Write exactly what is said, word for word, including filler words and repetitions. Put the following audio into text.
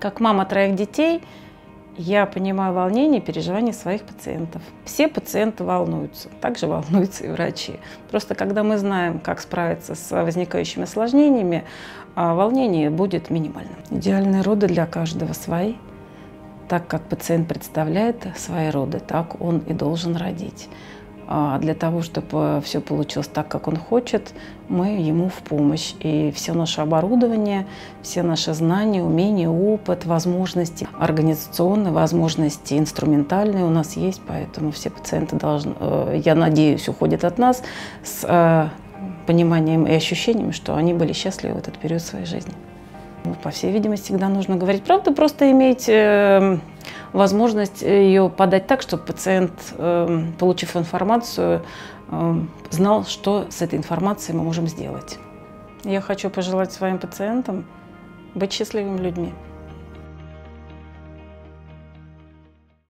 Как мама троих детей, я понимаю волнение и переживания своих пациентов. Все пациенты волнуются, также волнуются и врачи. Просто когда мы знаем, как справиться с возникающими осложнениями, волнение будет минимальным. Идеальные роды для каждого свои. Так как пациент представляет свои роды, так он и должен родить. А для того, чтобы все получилось так, как он хочет, мы ему в помощь. И все наше оборудование, все наши знания, умения, опыт, возможности организационные, возможности инструментальные у нас есть. Поэтому все пациенты должны, я надеюсь, уходят от нас с пониманием и ощущением, что они были счастливы в этот период своей жизни. По всей видимости, всегда нужно говорить правду, просто иметь э, возможность ее подать так, чтобы пациент, э, получив информацию, э, знал, что с этой информацией мы можем сделать. Я хочу пожелать своим пациентам быть счастливыми людьми.